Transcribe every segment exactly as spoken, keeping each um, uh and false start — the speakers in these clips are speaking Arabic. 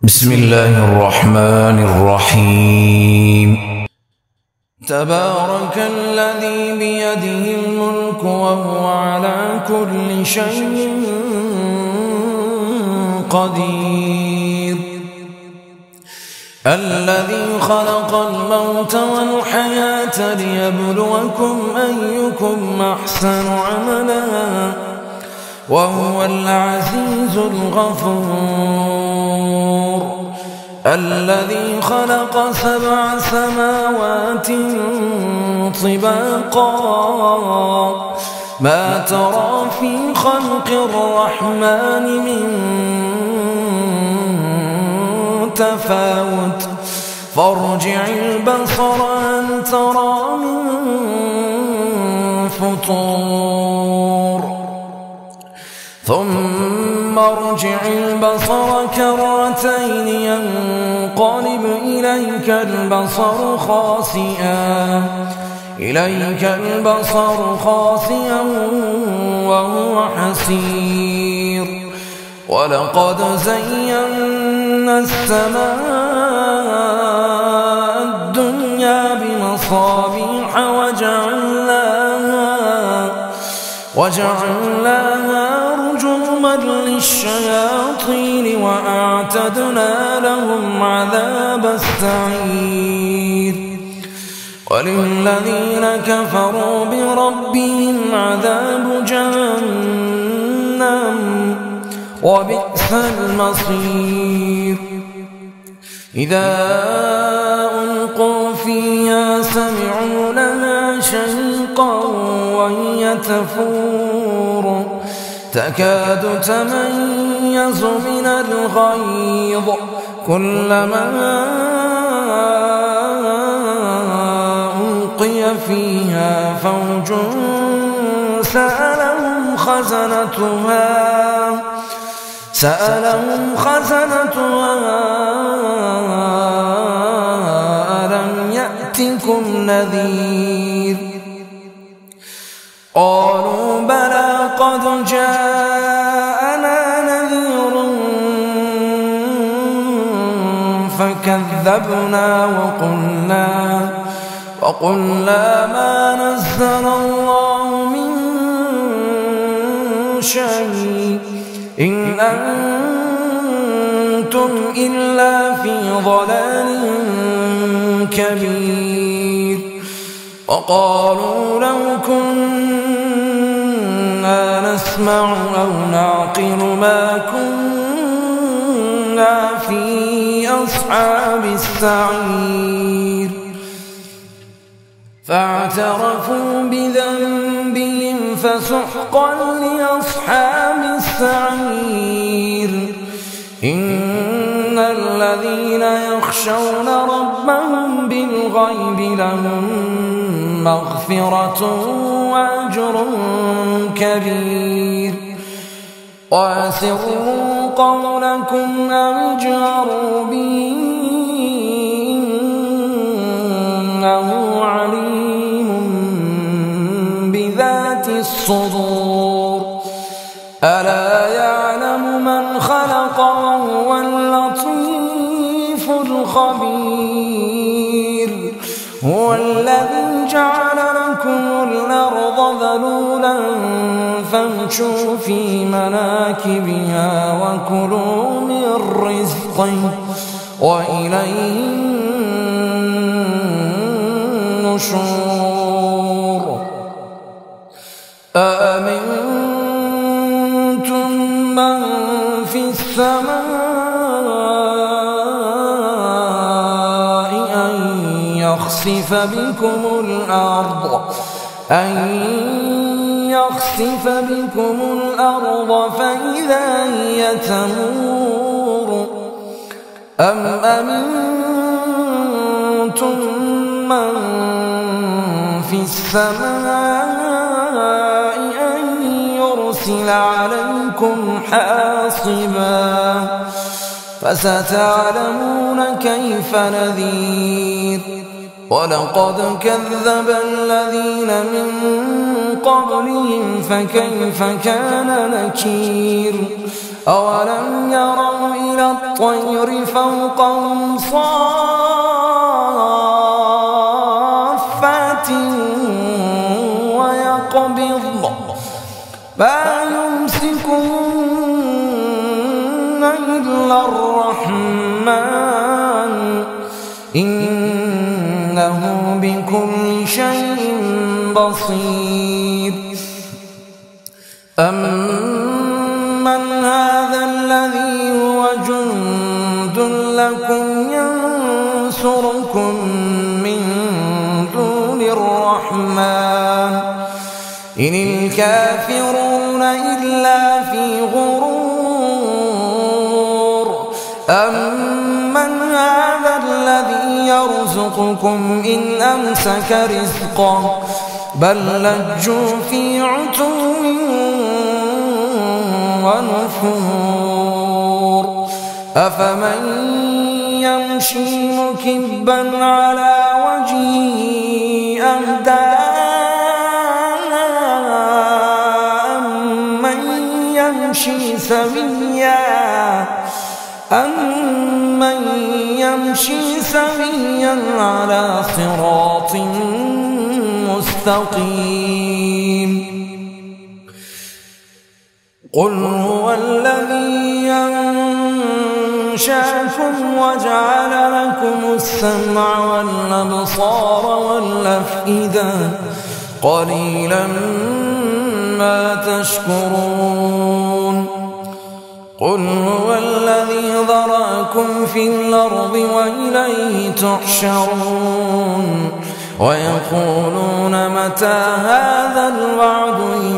بسم الله الرحمن الرحيم. تبارك الذي بيده الملك وهو على كل شيء قدير، الذي خلق الموت والحياة ليبلوكم أيكم أحسن عملا وهو العزيز الغفور، الذي خلق سبع سماوات طباقا ما ترى في خلق الرحمن من تفاوت فارجع البصر هل ترى من فطور ثم ارجع البصر كرتين ينقلب إليك البصر خاسئا إليك البصر خاسئا وهو حسير، ولقد زينا السماء الدنيا بمصابيح وجعلناها وجعلناها رجوما للشياطين وأعتدنا لهم عذاب السعير، وللذين كفروا بربهم عذاب جهنم وبئس المصير. إذا ألقوا فيها سمعوا لها شهيقا وهي تفور تكاد تميز من الغيظ كلما ألقي فيها فوج سألهم خزنتها سألهم خزنتها ألم يأتكم نذير؟ قالوا بلى قد جاءنا نذير فكذبنا وقلنا وقلنا ما نزل الله من شيء إن أنتم إلا في ضلال كبير. وقالوا لو كنا نسمع أو نعقل ما كنا في أصحاب السعير، فاعترفوا بذنبهم فسحقا لأصحاب السعير. إن الذين يخشون ربهم بالغيب لهم مغفرة وأجر كبير. وأسروا قولكم أو اجهروا به إنه عليم بذات الصدور. ألا يعلم من خلق وهو اللطيف الخبير. هو الذي جعل لكم الأرض ذلولا فامشوا في مناكبها وكلوا من رزقه وإليه النشور. أأمنتم من في السماء أن يخسف بكم الأرض أن يخسف بكم الأرض فإذا هي تمور أم أمنتم من في السماء أن يرسل عليكم حاصبا فستعلمون كيف نذير. ولقد كذب الذين من قبلهم فكيف كان نكير. أولم يروا إلى الطير فوقهم صافات ويقبضن ما يمسكن إلا الرحمن إنه بكل شيء بصير أمن هذا الذي هو جند لكم ينصركم من دون الرحمن إن الكافرون إلا في غرور أمن هذا الذي يرزقكم إن أمسك رزقه بل لجوا في عتو ونفور أفمن يمشي مكبا على وجهه أهدى أمن يمشي سويا أمن يمشي سويا على صراط مستقيم قل هو الذي أنشأكم وجعل لكم السمع والأبصار والأفئدة قليلا ما تشكرون قل هو الذي ذرأكم في الأرض وإليه تحشرون ويقولون متى هذا الوعد إن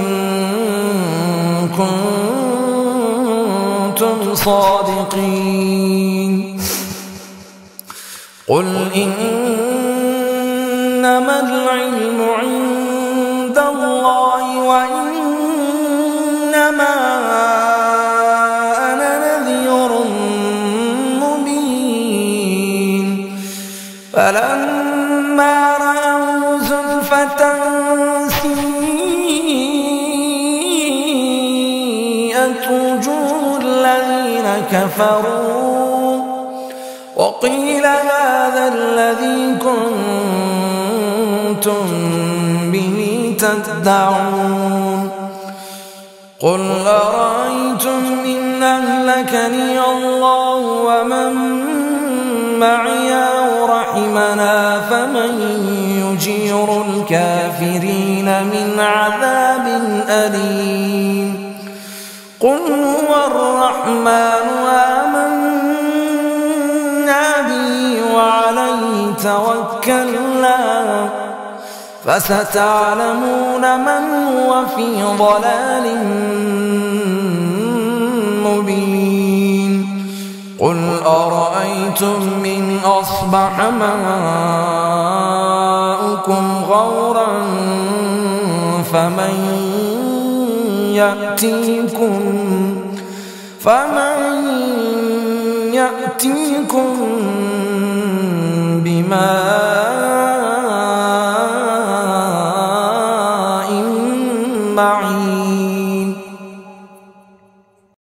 كنتم صادقين قل إنما العلم عند الله وإنما أنا نذير مبين فلما رأوا زلفة وجوه الذين كفروا وقيل هذا الذي كنتم به تدعون قل أرأيتم إن أهلكني الله ومن معي أو رحمنا فمن يجير الكافرين من عذاب أليم قل هو الرحمن آمنا به وعليه توكلنا فستعلمون من هو في ضلال مبين قل أرأيتم إن أصبح ماؤكم غورا فمن يأتيكم فمن يأتيكم